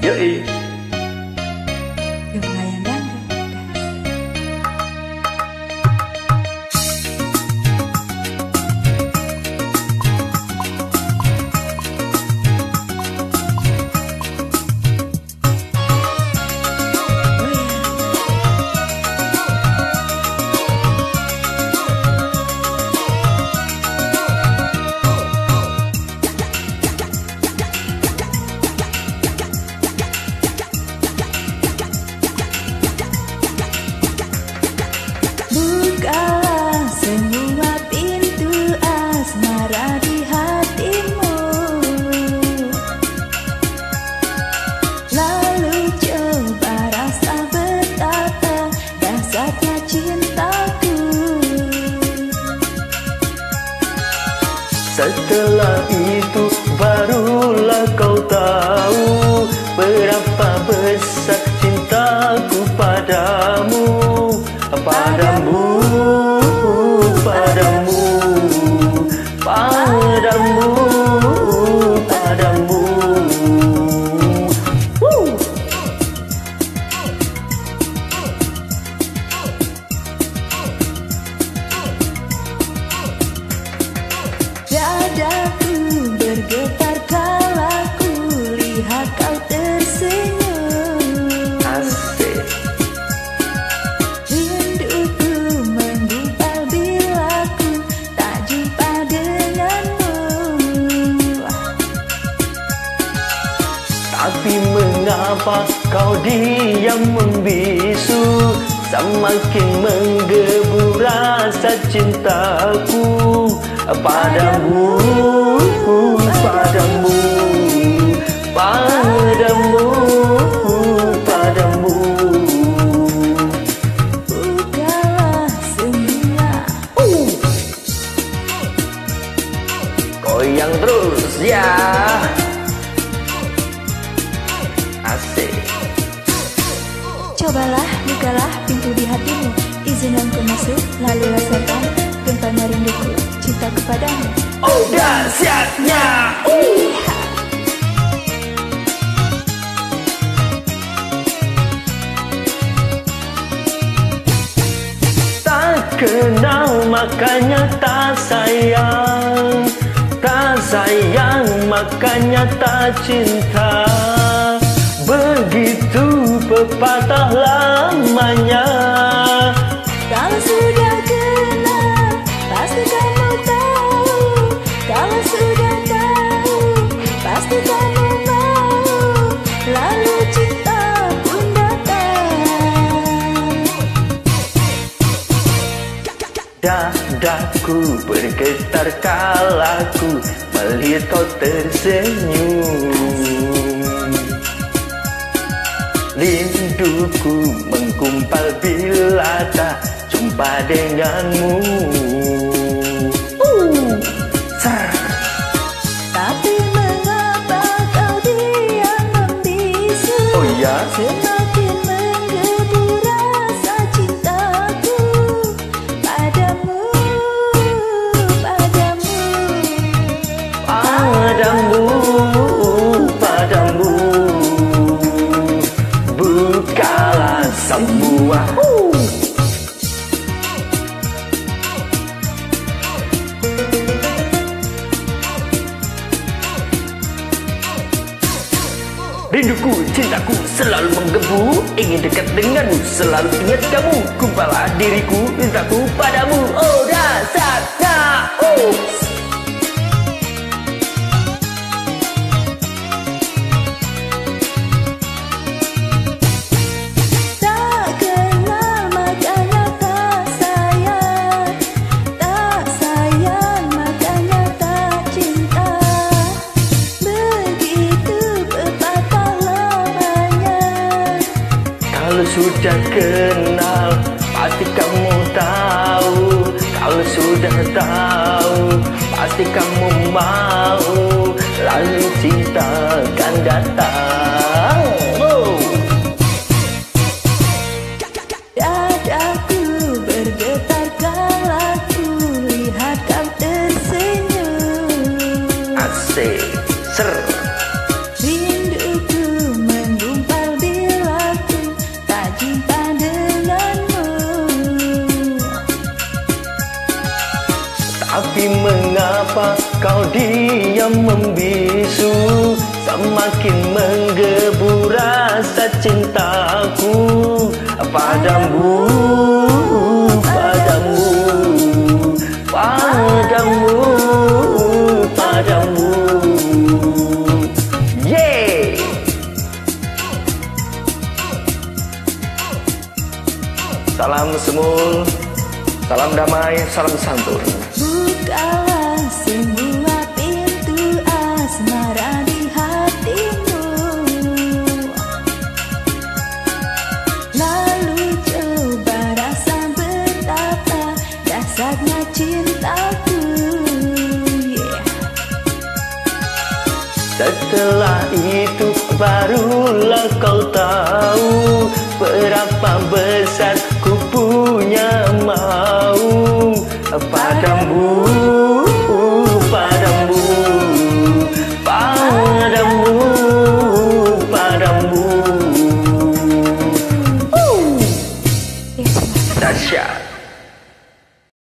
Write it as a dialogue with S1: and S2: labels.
S1: Yoi.
S2: Lumayan dangdut. Bukalah semua pintu asmara di hatimu, lalu coba rasa betapa dahsyatnya cintaku.
S1: Setelah itu barulah kau tahu berapa besar cintaku padamu, padamu, padamu, padamu, padamu.
S2: Dadaku bergetar kala ku lihat kau tersenyum.
S1: Asik.
S2: Rinduku menggumpal bila ku tak jumpa denganmu.
S1: Tapi mengapa kau diam membisu, semakin menggebu rasa cintaku padamu, padamu, padamu, padamu.
S2: Bukalah semua.
S1: Goyang terus ya. Asik.
S2: Cobalah, bukalah pintu di hatimu, izinkan ku masuk, lalu rasakan gempanya rinduku, cinta kepadamu.
S1: Oh dahsyatnya. Tak kenal makanya tak sayang, tak sayang makanya tak cinta. Begitu pepatah lamanya.
S2: Kalau sudah kenal, pasti kamu tahu. Kalau sudah tahu, pasti kamu mau. Lalu cinta pun datang.
S1: Dadaku bergetar kalaku melihat kau tersenyum. Rinduku menggumpal bila tak jumpa denganmu. Ser.
S2: Tapi mengapa kau diam membisu?
S1: Oh ya?
S2: Semakin menggebu rasa cintaku padamu, padamu,
S1: Padamu, padamu. Bukalah semua. Rinduku, cintaku selalu menggebu, ingin dekat denganmu, selalu ingat kamu. Gumpalah diriku, cintaku padamu. Oh dahsyatnya.
S2: tak kenal makanya tak sayang, tak sayang makanya tak cinta. Begitu pepatah lamanya.
S1: Kalau sudah kenal, pasti kamu tahu. Kalau sudah tahu, pasti kamu mau. Lalu cinta akan datang.
S2: Dadaku bergetar kala ku lihat kau tersenyum.
S1: Asik. Ser.
S2: Rinduku
S1: Mengapa kau diam membisu, semakin menggebu rasa cintaku padamu, padamu, padamu, padamu. Yeah. Salam semul, salam damai, salam santun.
S2: Bukalah semua pintu asmara di hatimu, lalu coba rasa betapa dahsyatnya cintaku.
S1: Setelah itu barulah kau tahu berapa